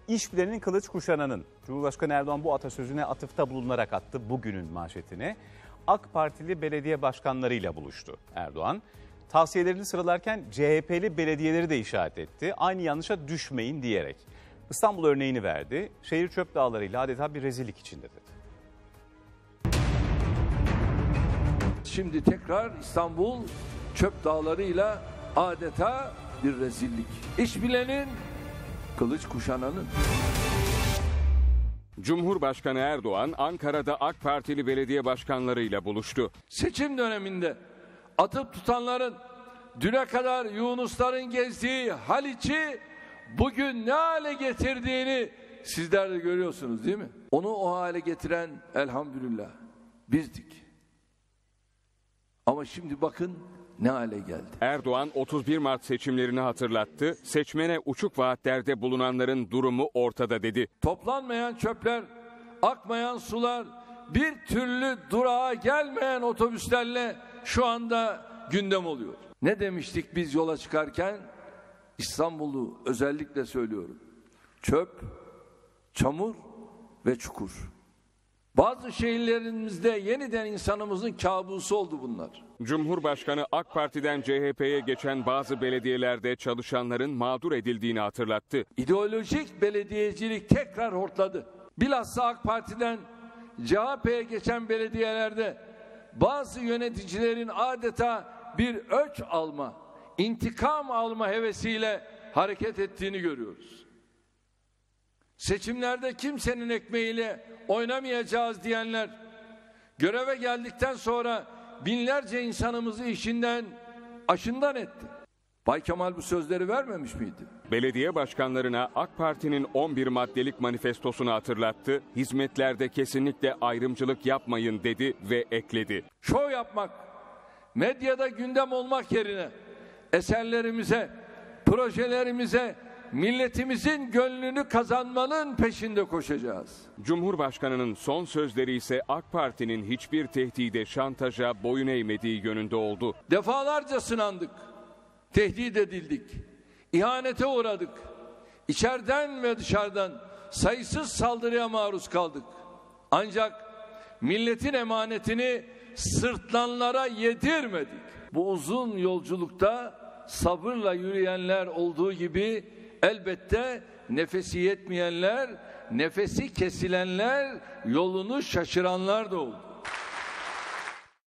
İş bilenin kılıç kuşananın. Cumhurbaşkanı Erdoğan bu atasözüne atıfta bulunarak attı bugünün manşetine. AK Partili belediye başkanlarıyla buluştu Erdoğan. Tavsiyelerini sıralarken CHP'li belediyeleri de işaret etti. Aynı yanlışa düşmeyin diyerek. İstanbul örneğini verdi. Şehir çöp dağlarıyla adeta bir rezillik içinde dedi. Şimdi tekrar İstanbul çöp dağlarıyla adeta bir rezillik. İş bilenin, kılıç kuşananın. Cumhurbaşkanı Erdoğan Ankara'da AK Partili belediye başkanlarıyla buluştu. Seçim döneminde atıp tutanların düne kadar Yunusların gezdiği Haliç'i bugün ne hale getirdiğini sizler de görüyorsunuz değil mi? Onu o hale getiren elhamdülillah bizdik. Ama şimdi bakın ne hale geldi. Erdoğan 31 Mart seçimlerini hatırlattı. Seçmene uçuk vaatlerde bulunanların durumu ortada dedi. Toplanmayan çöpler, akmayan sular, bir türlü durağa gelmeyen otobüslerle şu anda gündem oluyor. Ne demiştik biz yola çıkarken? İstanbul'u özellikle söylüyorum. Çöp, çamur ve çukur. Bazı şehirlerimizde yeniden insanımızın kabusu oldu bunlar. Cumhurbaşkanı AK Parti'den CHP'ye geçen bazı belediyelerde çalışanların mağdur edildiğini hatırlattı. İdeolojik belediyecilik tekrar hortladı. Bilhassa AK Parti'den CHP'ye geçen belediyelerde bazı yöneticilerin adeta bir öç alma, intikam alma hevesiyle hareket ettiğini görüyoruz. Seçimlerde kimsenin ekmeğiyle oynamayacağız diyenler göreve geldikten sonra binlerce insanımızı işinden, aşından etti. Bay Kemal bu sözleri vermemiş miydi? Belediye başkanlarına AK Parti'nin 11 maddelik manifestosunu hatırlattı. Hizmetlerde kesinlikle ayrımcılık yapmayın dedi ve ekledi. Şov yapmak, medyada gündem olmak yerine eserlerimize, projelerimize, milletimizin gönlünü kazanmanın peşinde koşacağız. Cumhurbaşkanının son sözleri ise AK Parti'nin hiçbir tehdide, şantaja boyun eğmediği yönünde oldu. Defalarca sınandık, tehdit edildik, ihanete uğradık. İçeriden ve dışarıdan sayısız saldırıya maruz kaldık. Ancak milletin emanetini sırtlanlara yedirmedik. Bu uzun yolculukta sabırla yürüyenler olduğu gibi elbette nefesi yetmeyenler, nefesi kesilenler, yolunu şaşıranlar da oldu.